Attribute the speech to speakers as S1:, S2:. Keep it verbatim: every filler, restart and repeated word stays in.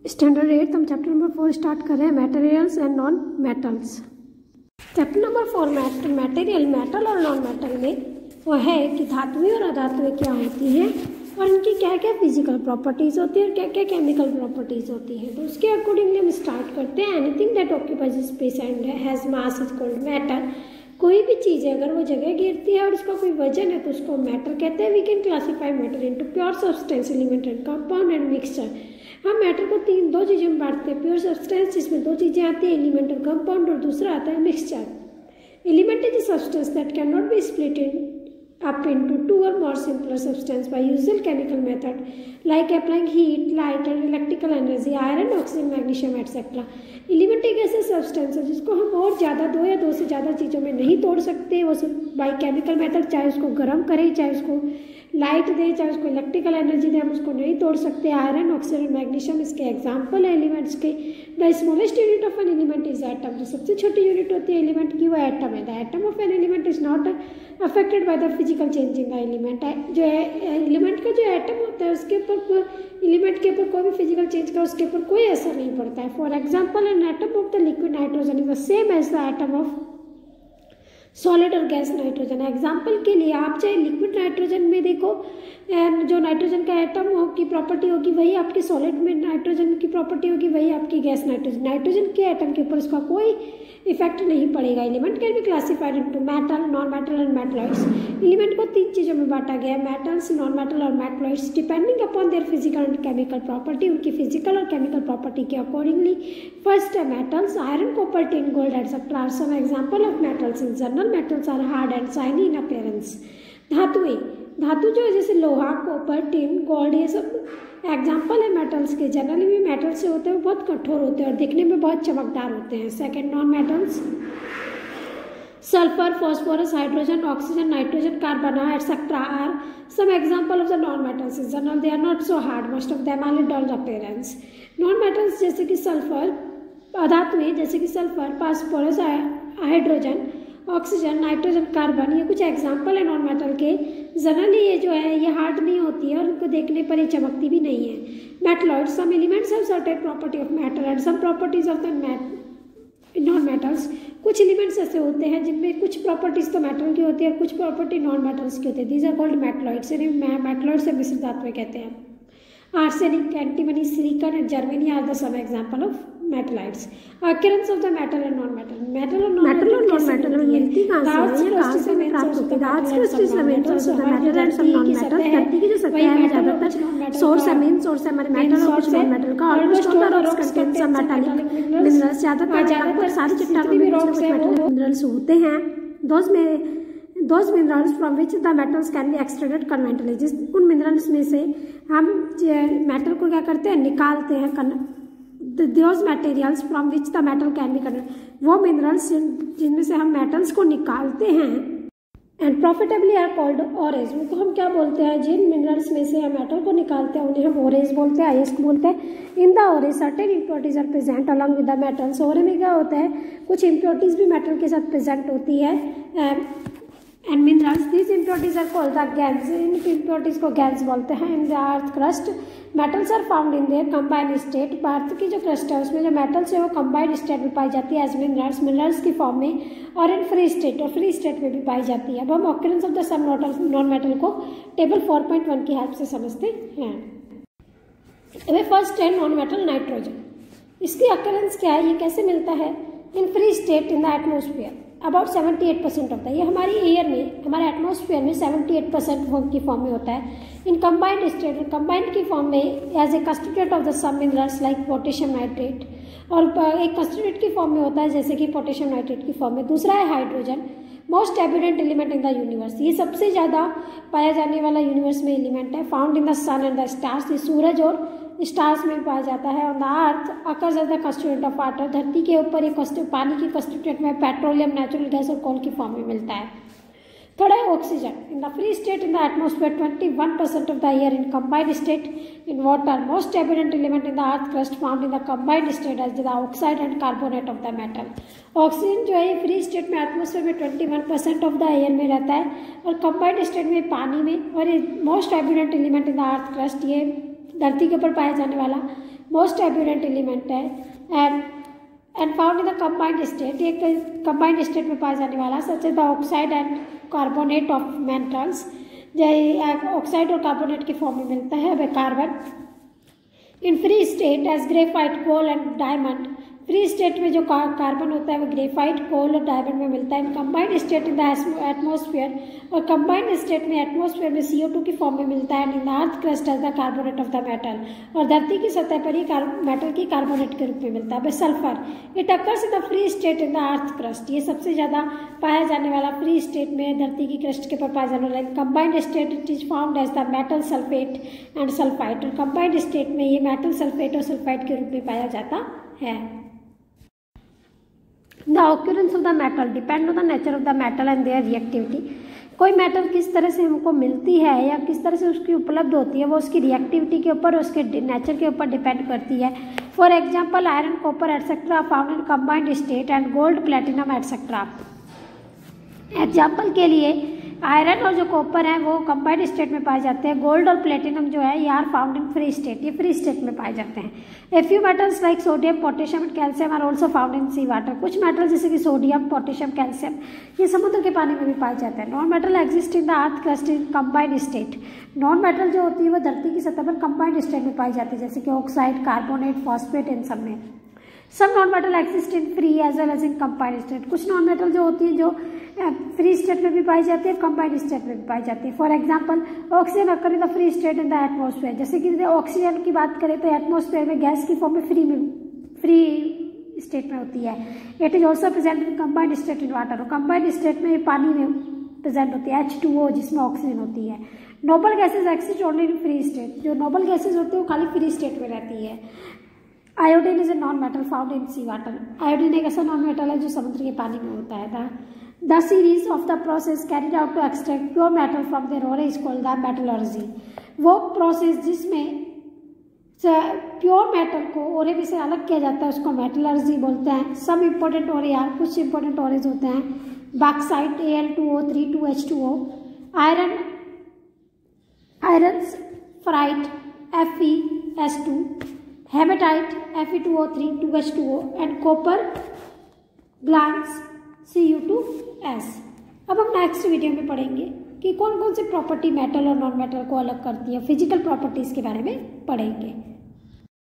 S1: Standard eight हम chapter number four start कर रहे हैं, materials and non metals. Chapter number four material, metal और नॉन मेटल में वो है कि धातुएं और अधातुएं क्या होती हैं और इनकी क्या क्या फिजिकल प्रॉपर्टीज़ होती है और क्या क्या केमिकल प्रॉपर्टीज़ होती हैं। तो उसके अकॉर्डिंगली हम स्टार्ट करते हैं। Anything that occupies space and has mass is called matter. कोई भी चीज़ है अगर वो जगह घेरती है और उसका कोई वजन है तो उसको मैटर कहते हैं। We can classify matter into pure substance, element and compound and mixture. हम मैटर को तीन दो चीज़ों में बांटते हैं, प्योर सब्सटेंस जिसमें दो चीज़ें आती हैं, एलिमेंट और कंपाउंड, और दूसरा आता है mixture. Element is a substance that can not be split in up into two or more simpler substance by usual chemical method like applying heat, light and electrical energy, iron, oxygen, magnesium et cetera. Element एक ऐसे substance है जिसको हम और ज़्यादा दो या दो से ज़्यादा चीज़ों में नहीं तोड़ सकते, वो सिर्फ बाई केमिकल मेथड, चाहे उसको गर्म करें, चाहे उसको लाइट दे, चाहे उसको इलेक्ट्रिकल एनर्जी दे, हम उसको नहीं तोड़ सकते। आयरन, ऑक्सीजन, मैग्नीशियम इसके एग्जाम्पल है एलिमेंट्स के। The smallest unit of an element is atom. जो सबसे छोटी यूनिट होती है एलिमेंट की वो एटम है। The atom of an element is not affected by the physical change in the element. जो है एलिमेंट का जो एटम होता है उसके ऊपर, एलिमेंट के ऊपर कोई भी फिजिकल चेंज का उसके ऊपर कोई असर नहीं पड़ता है। For example an atom of the liquid nitrogen is the same as the atom of solid और गैस नाइट्रोजन। एग्जाम्पल के लिए आप चाहे लिक्विड नाइट्रोजन में देखो, जो नाइट्रोजन का एटम हो की प्रॉपर्टी होगी वही आपकी सॉलिड में नाइट्रोजन की प्रॉपर्टी होगी, वही आपकी गैस नाइट्रोजन। नाइट्रोजन के एटम के ऊपर उसका कोई इफेक्ट नहीं पड़ेगा। Element can be classified into metal, non metal and metalloids. Element को तीन चीज़ों में बांटा गया है, मेटल्स, नॉन मेटल और metalloids, depending upon their physical and chemical property. उनकी फिजिकल और केमिकल प्रॉपर्टी के अकॉर्डिंगली। फर्स्ट है metals, iron, copper, tin, gold etcetera are some example of metals. In general metals are hard and shiny in appearance. धातुएं, धातु जो है जैसे लोहा, कॉपर, टिन, गोल्ड, ये सब एग्जाम्पल है मेटल्स के। जनरली भी मेटल्स से होते हैं वो बहुत कठोर होते हैं और दिखने में बहुत चमकदार होते हैं। Second, non metals, sulphur, phosphorus, hydrogen, oxygen, nitrogen, carbon etcetera are some example of the non-metals. In general they are not so hard, most of them are dull appearance. Non-metals जैसे कि सल्फर, अधातुएं जैसे कि sulphur, phosphorus, hydrogen, oxygen, nitrogen, carbon, ये कुछ example है non metal के। Generally ये जो है ये हार्ड नहीं होती है और उनको देखने पर ये चमकती भी नहीं है। Metalloid, some elements have certain property of matter and some properties of the non metals. कुछ एलिमेंट्स ऐसे होते हैं जिनमें कुछ प्रॉपर्टीज तो मेटल की होती है और कुछ प्रॉपर्टी नॉन मेटल्स की होती है। These are called metalloids. Metalloid से मिश्रित धातुएं कहते हैं। Arsenic, antimony, silicon and germanium are the some example of metalloids. Occurrence of the metal and non metal. Metal और नॉन मेटल और नॉन मेटल में मिलती कहां से है, कहां से प्राप्त होती है? आज के स्टेज में metals of the metal and some non metal. धरती की जो सतह है ज्यादातर सोर्स है, मेन सोर्स है हमारे मेटल और कुछ नॉन मेटल का। Almost all the rocks contain some metallic minerals. ज्यादातर ज्यादातर सारी चट्टानों में रॉक्स मिनरल्स होते हैं। दोज में Those minerals from which the metals can be extracted conventionally। जिस उन मिनरल्स में से हम मेटल को क्या करते हैं, निकालते हैं। Those materials from which the metal can be converted, वो मिनरल्स जिनमें से हम मेटल्स को निकालते हैं and profitably are called ores. उनको हम क्या बोलते हैं, जिन मिनरल्स में से हम मेटल को निकालते हैं उन्हें हम ओरेज बोलते हैं, आइस्क बोलते हैं। In the ores certain impurities are present along with the metals. Ore में क्या होता है, कुछ इम्प्योरिटीज भी मेटल के साथ प्रेजेंट होती है। And minerals, this impurities are called the gangue. इन इम्प्योरिटीज को गैंस बोलते हैं। In the earth crust metals are found in their combined state. Earth की जो क्रस्ट है उसमें जो मेटल्स है वो कंबाइंड स्टेट में पाई जाती है एज मिनरल्स, मिनरल्स की फॉर्म में, और इन फ्री स्टेट और फ्री स्टेट में भी पाई जाती है। अब हम occurrence of the some non metal को टेबल फोर पॉइंट वन की हेल्प से समझते हैं। अब फर्स्ट है नॉन मेटल नाइट्रोजन। इसकी ऑक्यूरेंस क्या है, ये कैसे मिलता है? In free state in the atmosphere about seventy eight percent होता है। ये हमारी एयर में, हमारे एटमॉस्फेयर में सेवेंटी एट परसेंट फॉर्म की फॉर्म में होता है। इन कंबाइंड स्टेट, कंबाइंड की फॉर्म में as a constituent of the some minerals like potassium nitrate, और एक कंस्टिट्यूएंट की फॉर्म में होता है जैसे कि पोटेशियम नाइट्रेट की फॉर्म में। दूसरा है hydrogen, most abundant element in the universe. ये सबसे ज़्यादा पाया जाने वाला यूनिवर्स में एलिमेंट है। Found in the sun and the stars. ये सूरज और स्टार्स में पाया जाता है। On the earth occurs as the constituent of water. धरती के ऊपर एक पानी की कंस्टिट्यूएंट में पेट्रोलियम, नेचुरल गैस और कोल की फॉर्म में मिलता है। थर्ड है oxygen. In the free state in the atmosphere twenty one percent of the air. In combined state in water most abundant element in the earth crust found in the combined state as the oxide and carbonate of the metal. Oxygen जो है free state में atmosphere में twenty one percent of the air में रहता है और combined state में पानी में, और ये most abundant element in the earth crust, ये धरती के ऊपर पाया जाने वाला मोस्ट एब्यूरेंट एलिमेंट है and and found in the combined state, ये कंबाइंड स्टेट में पाया जाने वाला such the oxide and carbonate of metals, oxide और कार्बोनेट के फॉर्म में मिलता है वे carbon. In free state as graphite, coal and diamond, free state में जो कार्बन होता है वो ग्रेफाइट, कोल और डायमंड में मिलता है। In combined state in the atmosphere, और कंबाइंड स्टेट में एटमॉस्फेयर में सी ओ टू की फॉर्म में मिलता है। In the earth crust as the carbonate of the metal, और धरती की सतह पर ही मेटल की कार्बोनेट के रूप में मिलता है। Sulphur, it occurs in the free state in the earth crust, ये सबसे ज़्यादा पाया जाने वाला फ्री स्टेट में धरती की क्रस्ट के ऊपर पाया जाने वाला। Combined state it is found as the metal sulphate and sulphide, और कंबाइंड स्टेट में ये मेटल सल्फेट और सल्फाइड के रूप में पाया जाता है। The occurrence of the metal depend on the nature of the metal and their reactivity. कोई मेटल किस तरह से हमको मिलती है या किस तरह से उसकी उपलब्ध होती है वो उसकी रिएक्टिविटी के ऊपर, उसके नेचर के ऊपर डिपेंड करती है। For example iron, copper etcetera found in combined state and gold, platinum etcetera. Example के लिए आयरन और जो कॉपर है वो कंबाइंड स्टेट में पाए जाते हैं। गोल्ड और प्लेटिनम जो है ये are found in free state, ये फ्री स्टेट में पाए जाते हैं। A few metals like sodium, potassium and calcium are also found in sea water, कुछ मेटल जैसे कि सोडियम, पोटेशियम, कैल्शियम ये समुद्र के पानी में भी पाए जाते हैं। Non metal exist in the earth crust in combined state, non metal जो होती है वो धरती की सतह पर कंबाइंड स्टेट में पाई जाती है, जैसे कि ऑक्साइड, कार्बोनेट, फॉस्फेट, इन सब में। सब non metal exist in free as well as in combined state, कुछ नॉन मेटल जो होती है जो फ्री स्टेट में भी पाई जाती है, कंबाइंड स्टेट में भी पाई जाती है। For example oxygen occur in the free state in the atmosphere, जैसे कि ऑक्सीजन की बात करें तो एटमॉस्फेयर में गैस की फॉर्म में फ्री में फ्री स्टेट में होती है। It is also present in combined state in water, और कंबाइंड स्टेट में पानी में प्रेजेंट होती है एच टू ओ जिसमें ऑक्सीजन होती है। Noble gases exist only in free state, जो नोबल गैसेज होती है वो खाली फ्री स्टेट में रहती है। Iodine is a non metal found in sea water, iodine एक ऐसा नॉन मेटल है जो समुद्र के पानी में होता है। The series of the process carried out to extract pure metal from their ore is called the metallurgy, वो प्रोसेस जिसमें प्योर मेटल को ओरे में से अलग किया जाता है उसको मेटलर्जी बोलते हैं। सब इंपॉर्टेंट ओरे यार, कुछ इंपॉर्टेंट ओरेज होते हैं bauxite A L two O three two H two O, iron iron pyrite F E S two, hematite F E two O three two H two O and copper glance C U two S. अब हम next video में पढ़ेंगे कि कौन कौन सी property metal और non metal को अलग करती है, फिजिकल प्रॉपर्टीज के बारे में पढ़ेंगे।